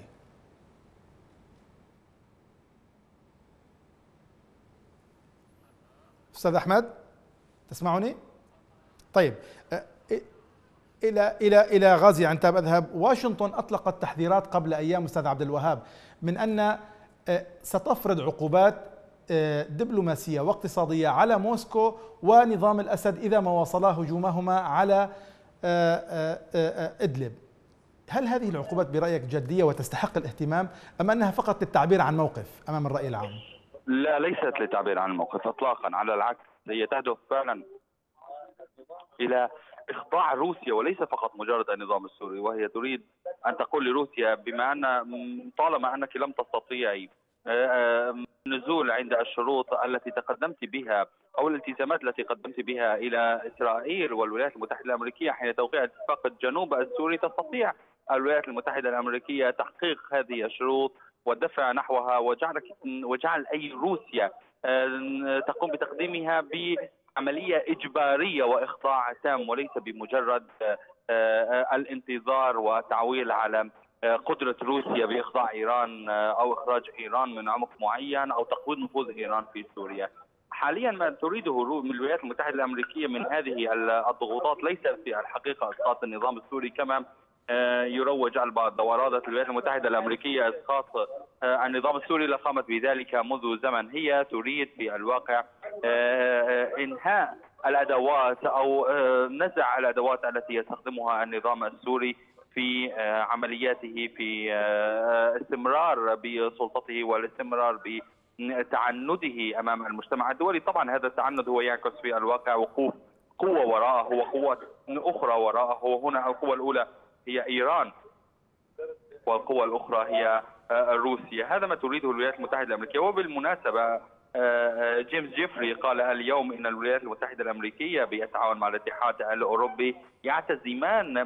Speaker 1: أستاذ أحمد تسمعني؟ طيب إلى إلى إلى غازي عنتاب أذهب. واشنطن أطلقت تحذيرات قبل أيام أستاذ عبد الوهاب من أن ستفرض عقوبات دبلوماسية واقتصادية على موسكو ونظام الأسد إذا ما واصلا هجومهما على إدلب. هل هذه العقوبات برأيك جدية وتستحق الاهتمام أم أنها فقط للتعبير عن موقف أمام الرأي العام؟
Speaker 7: لا، ليست للتعبير عن الموقف اطلاقا، على العكس هي تهدف فعلا الى اخضاع روسيا وليس فقط مجرد النظام السوري. وهي تريد ان تقول لروسيا بما ان طالما انك لم تستطيعي النزول عند الشروط التي تقدمت بها او الالتزامات التي قدمت بها الى اسرائيل والولايات المتحده الامريكيه حين توقيع اتفاق الجنوب السوري، تستطيع الولايات المتحده الامريكيه تحقيق هذه الشروط والدفع نحوها وجعل وجعل اي روسيا تقوم بتقديمها بعمليه اجباريه واخضاع تام وليس بمجرد الانتظار والتعويل على قدره روسيا باخضاع ايران او اخراج ايران من عمق معين او تقويض نفوذ ايران في سوريا. حاليا ما تريده من الولايات المتحده الامريكيه من هذه الضغوطات ليس في الحقيقه اسقاط النظام السوري كما يروج البعض. وأرادت الولايات المتحدة الأمريكية إسقاط النظام السوري لقامت بذلك منذ زمن. هي تريد في الواقع إنهاء الأدوات أو نزع الأدوات التي يستخدمها النظام السوري في عملياته في استمرار بسلطته والاستمرار بتعنده أمام المجتمع الدولي. طبعا هذا التعند هو يعكس في الواقع وقوف قوة وراءه وقوة أخرى وراءه. وهنا القوة الأولى هي إيران والقوة الأخرى هي روسيا. هذا ما تريده الولايات المتحدة الأمريكية. وبالمناسبة جيمس جيفري قال اليوم إن الولايات المتحدة الأمريكية بالتعاون مع الاتحاد الأوروبي يعتزمان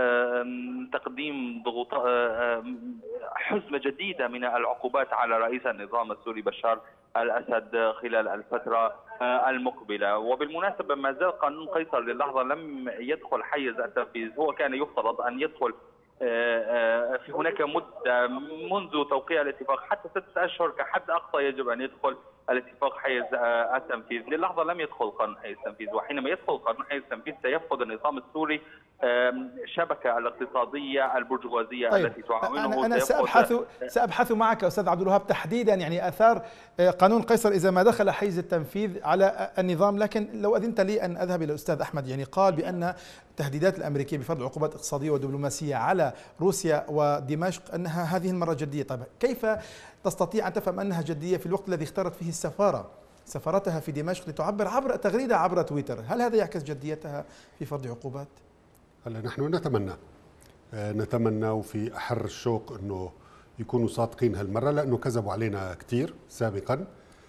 Speaker 7: تقديم ضغوط حزمة جديدة من العقوبات على رئيس النظام السوري بشار الأسد خلال الفترة المقبلة. وبالمناسبة ما زال قانون قيصر للحظة لم يدخل حيز التنفيذ. هو كان يفترض أن يدخل في هناك مدة منذ توقيع الاتفاق حتى ستة أشهر كحد أقصى يجب أن يدخل الاتفاق حيز التنفيذ. للحظة لم يدخل قانون حيز التنفيذ. وحينما يدخل قانون حيز التنفيذ سيفقد النظام السوري الشبكة الاقتصادية البرجوازية
Speaker 1: طيب
Speaker 7: التي تعاونه.
Speaker 1: أنا, أنا سأبحث سأبحث معك أستاذ عبد الوهاب تحديدا يعني آثار قانون قيصر إذا ما دخل حيز التنفيذ على النظام. لكن لو أذنت لي أن أذهب إلى الأستاذ أحمد. يعني قال بأن التهديدات الأمريكية بفرض عقوبات اقتصادية ودبلوماسية على روسيا ودمشق أنها هذه المرة جدية. طيب كيف تستطيع أن تفهم أنها جدية في الوقت الذي اختارت فيه السفارة سفارتها في دمشق لتعبر عبر تغريدة عبر تويتر؟ هل هذا يعكس جديتها في فرض عقوبات؟
Speaker 4: هلا نحن نتمنى نتمنى وفي أحر الشوق أنه يكونوا صادقين هالمرة، لأنه كذبوا علينا كثير سابقا.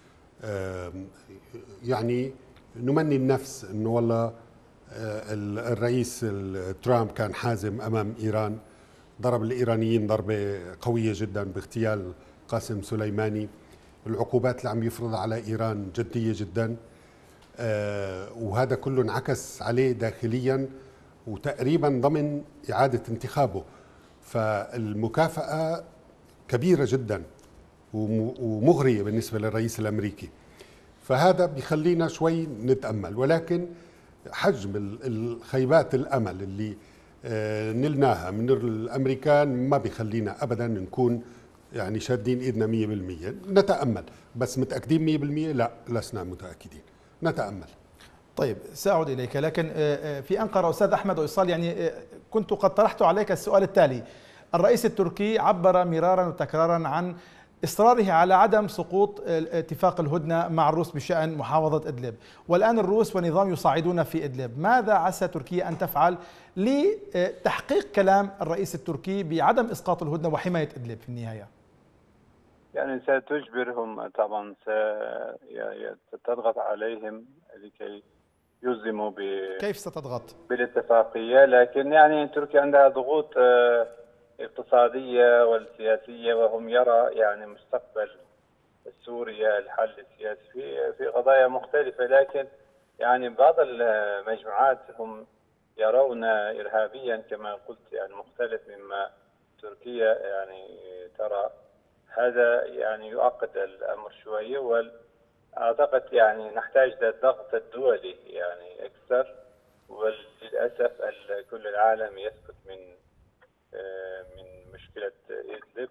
Speaker 4: يعني نمني النفس أنه والله الرئيس ترامب كان حازم أمام إيران، ضرب الإيرانيين ضربة قوية جدا باغتيال قاسم سليماني. العقوبات اللي عم يفرضها على إيران جدية جدا، وهذا كله انعكس عليه داخليا وتقريبا ضمن إعادة انتخابه. فالمكافأة كبيرة جدا ومغرية بالنسبة للرئيس الأمريكي. فهذا بيخلينا شوي نتأمل، ولكن حجم الخيبات الأمل اللي نلناها من الأمريكان ما بيخلينا أبدا نكون يعني شادين إيدنا مية بالمية. نتأمل، بس متأكدين مية بالمية؟ لا، لسنا متأكدين، نتأمل.
Speaker 1: طيب سأعود إليك. لكن في أنقرة أستاذ أحمد وإيصال، يعني كنت قد طرحت عليك السؤال التالي. الرئيس التركي عبر مرارا وتكرارا عن إصراره على عدم سقوط اتفاق الهدنة مع الروس بشأن محافظة إدلب، والآن الروس ونظام يصعدون في إدلب. ماذا عسى تركيا أن تفعل لتحقيق كلام الرئيس التركي بعدم إسقاط الهدنة وحماية إدلب في النهاية؟
Speaker 6: يعني ستجبرهم طبعا، ستضغط عليهم لكي يلزموا ب
Speaker 1: كيف ستضغط؟
Speaker 6: بالاتفاقية. لكن يعني تركيا عندها ضغوط اقتصادية والسياسية، وهم يرى يعني مستقبل سوريا الحل السياسي في في قضايا مختلفة. لكن يعني بعض المجموعات هم يرون إرهابيا كما قلت يعني مختلف مما تركيا يعني ترى. هذا يعني يعقد الأمر شوية، وأعتقد يعني نحتاج للضغط الدولي يعني أكثر. وللأسف كل العالم يسكت من من مشكلة إدلب،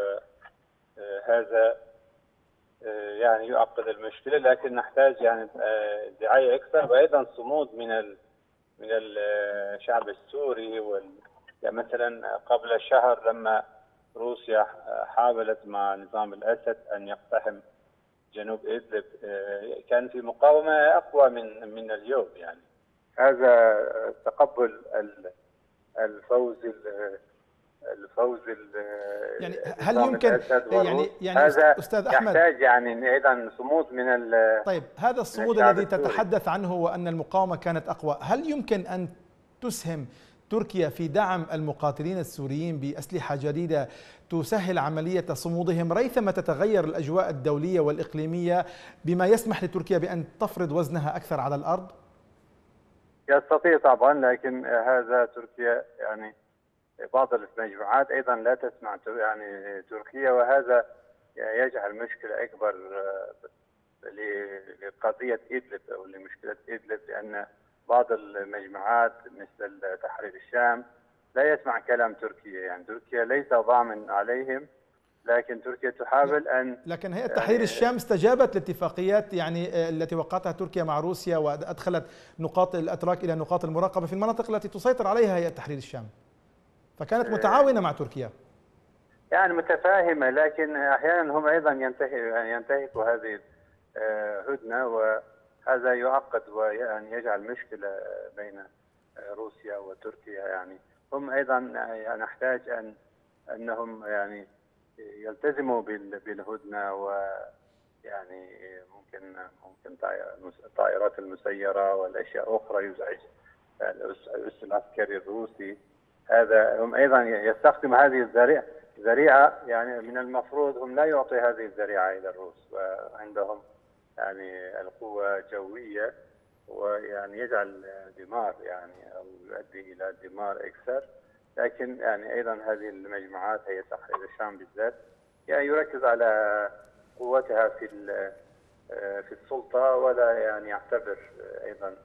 Speaker 6: وهذا يعني يعقد المشكلة. لكن نحتاج يعني دعاية أكثر، وأيضا صمود من من الشعب السوري. وال يعني مثلا قبل شهر لما روسيا حاولت مع نظام الأسد أن يقتحم جنوب إدلب كان في مقاومة أقوى من من اليوم. يعني هذا تقبل الفوز الفوز
Speaker 1: يعني هل يمكن يعني يعني
Speaker 6: هذا
Speaker 1: أستاذ أحمد
Speaker 6: يحتاج يعني أيضا صمود من ال
Speaker 1: طيب هذا الصمود الذي تتحدث عنه وأن المقاومة كانت أقوى، هل يمكن أن تسهم تركيا في دعم المقاتلين السوريين بأسلحة جديدة تسهل عملية صمودهم ريثما تتغير الأجواء الدولية والإقليمية بما يسمح لتركيا بأن تفرض وزنها أكثر على الأرض؟
Speaker 6: يستطيع طبعا، لكن هذا تركيا يعني بعض المجموعات أيضا لا تسمع يعني تركيا، وهذا يجعل مشكلة أكبر لقضية إدلب أو لمشكلة إدلب، لأن بعض المجموعات مثل تحرير الشام لا يسمع كلام تركيا، يعني تركيا ليس ضامن عليهم، لكن تركيا تحاول أن
Speaker 1: لكن هيئة تحرير الشام استجابت لاتفاقيات يعني التي وقعتها تركيا مع روسيا، وأدخلت نقاط الأتراك إلى نقاط المراقبة في المناطق التي تسيطر عليها هيئة تحرير الشام، فكانت متعاونة مع تركيا.
Speaker 6: يعني متفاهمة، لكن أحيانا هم أيضا ينتهكوا هذه الهدنة، وهذا يعقد ويعني يجعل مشكلة بين روسيا وتركيا. يعني هم أيضا يعني نحتاج أن أنهم يعني يلتزموا بالهدنة، ويعني ممكن ممكن الطائرات المسيرة والأشياء أخرى يزعج الأس العسكري الروسي. هذا هم أيضا يستخدم هذه الذريعة ذريعة، يعني من المفروض هم لا يعطي هذه الذريعة إلى الروس، وعندهم يعني القوة الجوية، ويعني يجعل دمار يعني أو يؤدي إلى دمار أكثر. لكن يعني أيضا هذه المجموعات هي تحرير الشام بالذات يعني يركز على قوتها في في السلطة، ولا يعني يعتبر أيضا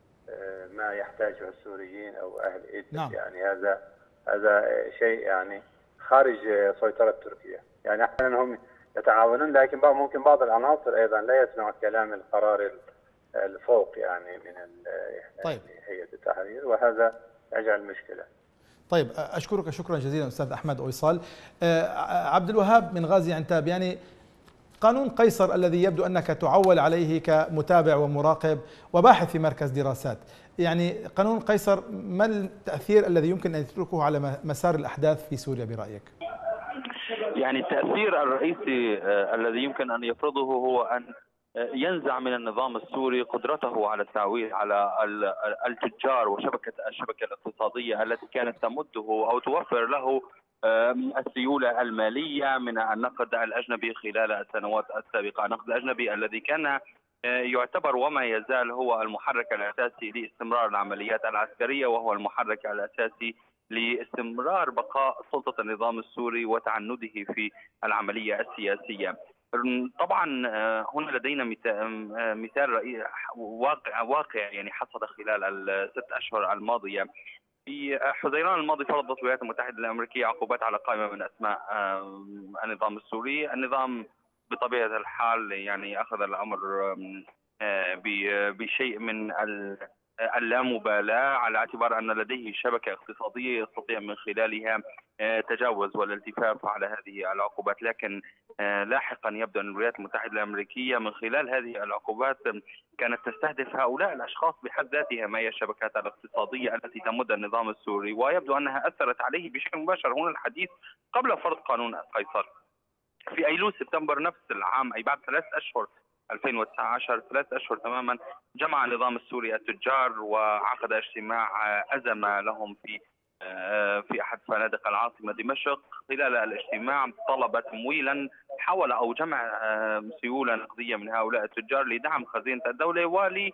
Speaker 6: ما يحتاجه السوريين أو أهل إدلب.
Speaker 1: نعم.
Speaker 6: يعني هذا هذا شيء يعني خارج سيطرة تركيا. يعني أحيانا هم يتعاونون، لكن ممكن بعض العناصر أيضا لا يسمع كلام القرار الفوق يعني من
Speaker 1: طيب.
Speaker 6: هيئة التحرير، وهذا يجعل مشكلة.
Speaker 1: طيب أشكرك شكرا جزيلا أستاذ أحمد أويصال. عبد الوهاب من غازي عنتاب، يعني قانون قيصر الذي يبدو أنك تعول عليه كمتابع ومراقب وباحث في مركز دراسات، يعني قانون قيصر ما التأثير الذي يمكن أن يتركه على مسار الأحداث في سوريا برأيك؟
Speaker 7: يعني التأثير الرئيسي الذي يمكن أن يفرضه هو أن ينزع من النظام السوري قدرته على التعويل على التجار وشبكة الشبكة الاقتصادية التي كانت تمده أو توفر له السيولة المالية من النقد الأجنبي خلال السنوات السابقة. النقد الأجنبي الذي كان يعتبر وما يزال هو المحرك الأساسي لاستمرار العمليات العسكرية، وهو المحرك الأساسي لاستمرار بقاء سلطة النظام السوري وتعنده في العملية السياسية. طبعا هنا لدينا مثال واقع واقع يعني حصل خلال الست أشهر الماضية. في حزيران الماضي فرضت الولايات المتحدة الأمريكية عقوبات على قائمة من أسماء النظام السوري. النظام بطبيعة الحال يعني أخذ الأمر بشيء من اللامبالاة، على اعتبار أن لديه شبكة اقتصادية يستطيع من خلالها تجاوز والالتفاف على هذه العقوبات. لكن لاحقا يبدو أن الولايات المتحدة الأمريكية من خلال هذه العقوبات كانت تستهدف هؤلاء الأشخاص بحد ذاتها، ما هي الشبكات الاقتصادية التي تمد النظام السوري، ويبدو أنها أثرت عليه بشكل مباشر. هنا الحديث قبل فرض قانون قيصر في أيلول سبتمبر نفس العام، أي بعد ثلاث أشهر ألفين وتسعة عشر، ثلاث أشهر تماما، جمع النظام السوري التجار وعقد اجتماع أزم لهم في في أحد فنادق العاصمة دمشق. خلال الاجتماع طلب تمويلا حول أو جمع سيولة نقدية من هؤلاء التجار لدعم خزينة الدولة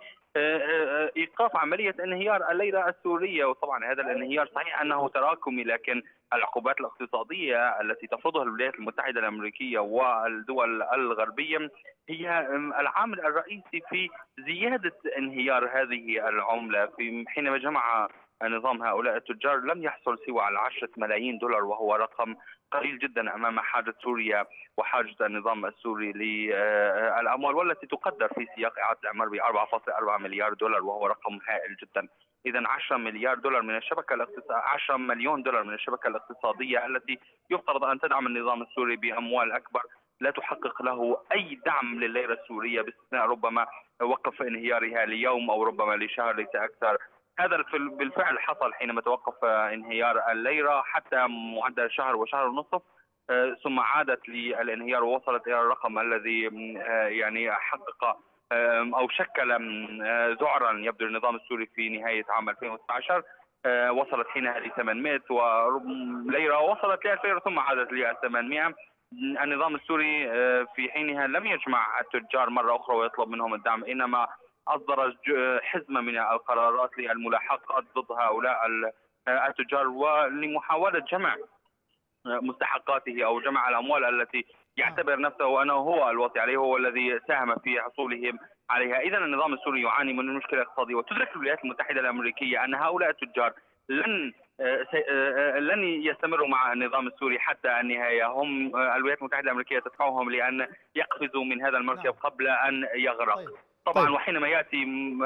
Speaker 7: ولإيقاف عملية انهيار الليرة السورية. وطبعا هذا الانهيار صحيح أنه تراكمي، لكن العقوبات الاقتصادية التي تفرضها الولايات المتحدة الأمريكية والدول الغربية هي العامل الرئيسي في زيادة انهيار هذه العملة. في حينما جمع نظام هؤلاء التجار لم يحصل سوى على عشرة ملايين دولار، وهو رقم قليل جدا أمام حاجة سوريا وحاجة النظام السوري للأموال، والتي تقدر في سياق إعادة الإعمار ب أربعة فاصلة أربعة مليار دولار، وهو رقم هائل جدا. إذا عشرة مليار دولار من الشبكة الاقتصادية، عشرة مليون دولار من الشبكة الاقتصادية التي يفترض أن تدعم النظام السوري بأموال أكبر لا تحقق له أي دعم للليرة السورية، باستثناء ربما وقف انهيارها ليوم أو ربما لشهر ليس أكثر. هذا بالفعل حصل حينما توقف انهيار الليرة حتى معدل شهر وشهر ونصف، ثم عادت للانهيار ووصلت إلى الرقم الذي يعني حقق أو شكل ذعرا يبدو النظام السوري في نهاية عام ألفين وتسعة عشر. وصلت حينها ل ثمانمائة ليرة، وصلت ل ألف ليرة ثم عادت ل ثمانمائة. النظام السوري في حينها لم يجمع التجار مرة أخرى ويطلب منهم الدعم، إنما أصدر حزمة من القرارات للملاحقة ضد هؤلاء التجار ولمحاولة جمع مستحقاته أو جمع الأموال التي يعتبر نفسه أنه هو الوصي عليه، هو الذي ساهم في حصولهم عليها. إذن النظام السوري يعاني من مشكلة اقتصادية، وتدرك الولايات المتحدة الأمريكية أن هؤلاء التجار لن لن يستمروا مع النظام السوري حتى النهاية. هم الولايات المتحدة الأمريكية تدفعهم لأن يقفزوا من هذا المركب قبل أن يغرق. طيب. طبعا طيب. وحينما يأتي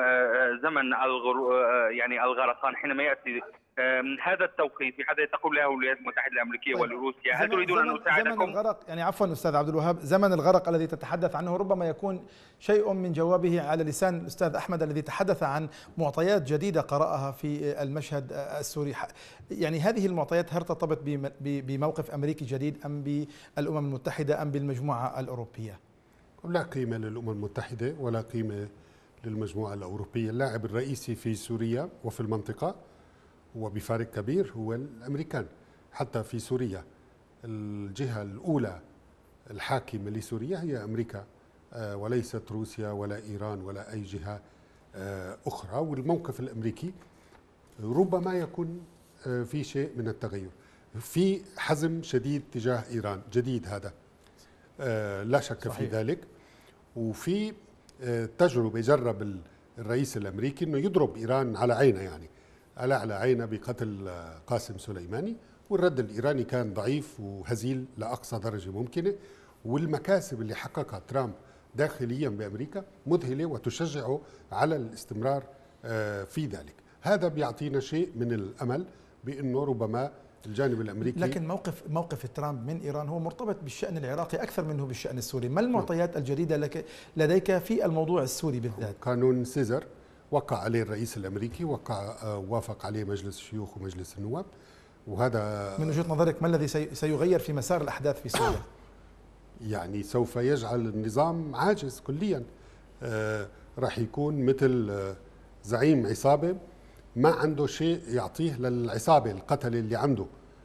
Speaker 7: زمن الغر... يعني الغرقان، حينما يأتي هذا التوقيت بحيث تقول له الولايات المتحدة الأمريكية طيب. ولروسيا هل تريدون أن نساعدكم؟
Speaker 1: زمن الغرق، يعني عفوا أستاذ عبد الوهاب، زمن الغرق الذي تتحدث عنه ربما يكون شيء من جوابه على لسان الأستاذ أحمد الذي تحدث عن معطيات جديدة قرأها في المشهد السوري. يعني هذه المعطيات هل ترتبط بموقف أمريكي جديد أم بالأمم المتحدة أم بالمجموعة الأوروبية؟
Speaker 4: لا قيمة للأمم المتحدة ولا قيمة للمجموعة الأوروبية. اللاعب الرئيسي في سوريا وفي المنطقة وبفارق كبير هو الأمريكان. حتى في سوريا الجهة الأولى الحاكمة لسوريا هي أمريكا وليست روسيا ولا إيران ولا أي جهة أخرى. والموقف الأمريكي ربما يكون في شيء من التغير، في حزم شديد تجاه إيران، جديد هذا لا شك صحيح. في ذلك. وفي تجربة جرب الرئيس الأمريكي أنه يضرب إيران على عينه، يعني على على عينه بقتل قاسم سليماني، والرد الإيراني كان ضعيف وهزيل لأقصى درجة ممكنة. والمكاسب اللي حققها ترامب داخليا بأمريكا مذهلة وتشجعه على الاستمرار في ذلك. هذا بيعطينا شيء من الأمل بأنه ربما الجانب الأمريكي.
Speaker 1: لكن موقف موقف ترامب من إيران هو مرتبط بالشأن العراقي أكثر منه بالشأن السوري. ما المعطيات الجديدة لك لديك في الموضوع السوري بالذات؟
Speaker 4: قانون سيزر وقع عليه الرئيس الأمريكي، وقع وافق عليه مجلس الشيوخ ومجلس النواب. وهذا
Speaker 1: من وجهة نظرك ما الذي سيغير في مسار الأحداث في سوريا؟
Speaker 4: يعني سوف يجعل النظام عاجز كليا. آه راح يكون مثل آه زعيم عصابة ما عنده شيء يعطيه للعصابة القتل اللي عنده،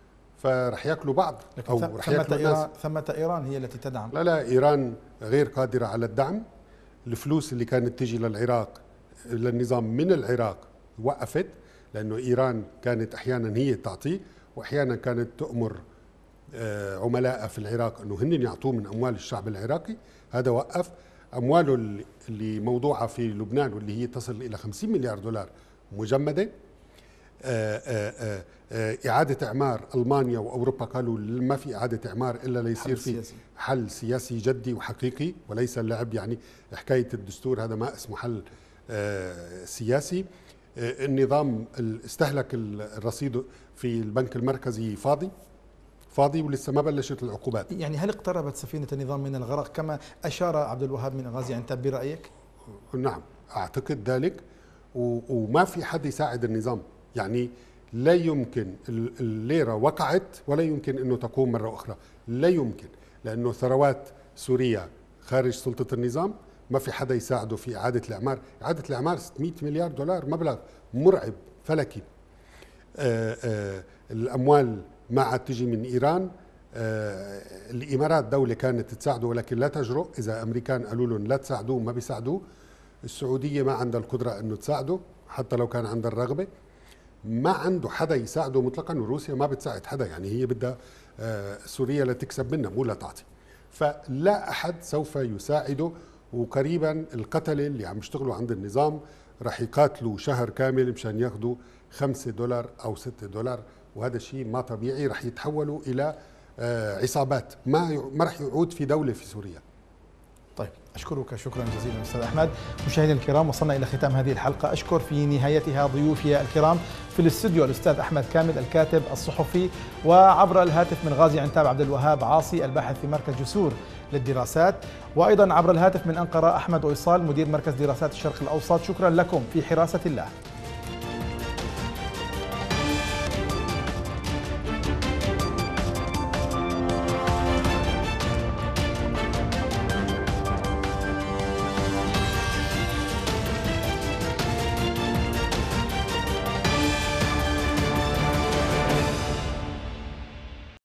Speaker 4: فرح ياكلوا بعض
Speaker 1: أو رح ياكلوا الناس. ثمة إيران هي التي تدعم.
Speaker 4: لا لا إيران غير قادرة على الدعم. الفلوس اللي كانت تجي للعراق للنظام من العراق وقفت، لأنه إيران كانت أحيانا هي تعطيه وأحيانا كانت تأمر عملاء في العراق أنه هن يعطوه من أموال الشعب العراقي. هذا وقف. أمواله اللي موضوعة في لبنان واللي هي تصل إلى خمسين مليار دولار مجمدة. إعادة إعمار ألمانيا وأوروبا قالوا ما في إعادة إعمار إلا ليصير في حل سياسي جدي وحقيقي وليس اللعب. يعني حكاية الدستور هذا ما اسمه حل سياسي. النظام استهلك الرصيد في البنك المركزي فاضي فاضي ولسه ما بلشت العقوبات.
Speaker 1: يعني هل اقتربت سفينة النظام من الغرق كما أشار عبد الوهاب من غازي عنتاب برأيك؟
Speaker 4: نعم أعتقد ذلك. وما في حد يساعد النظام. يعني لا يمكن الليرة وقعت ولا يمكن أنه تقوم مرة أخرى، لا يمكن، لأنه ثروات سوريا خارج سلطة النظام. ما في حدا يساعده في إعادة الإعمار. إعادة الإعمار ستمئة مليار دولار، مبلغ مرعب فلكي. آآ آآ الأموال ما عاد تجي من إيران. الإمارات دولة كانت تساعده ولكن لا تجرؤ. إذا أمريكان قالوا لهم لا تساعدوه ما بيساعدوه. السعودية ما عندها القدرة أنه تساعده حتى لو كان عندها الرغبة. ما عنده حدا يساعده مطلقا. وروسيا ما بتساعد حدا، يعني هي بدها سوريا لتكسب منها مو لا تعطي. فلا أحد سوف يساعده. وقريبا القتلة اللي عم يشتغلوا عند النظام رح يقاتلوا شهر كامل مشان ياخذوا خمسة دولار أو ستة دولار، وهذا الشيء ما طبيعي. رح يتحولوا إلى عصابات. ما ما رح يعود في دولة في سوريا.
Speaker 1: طيب أشكرك شكرا جزيلا أستاذ أحمد. مشاهدينا الكرام وصلنا إلى ختام هذه الحلقة. أشكر في نهايتها ضيوفي الكرام في الاستوديو الأستاذ أحمد كامل الكاتب الصحفي، وعبر الهاتف من غازي عنتاب عبد الوهاب عاصي الباحث في مركز جسور للدراسات، وأيضا عبر الهاتف من أنقرة أحمد ويصال مدير مركز دراسات الشرق الأوسط. شكرا لكم في حراسة الله.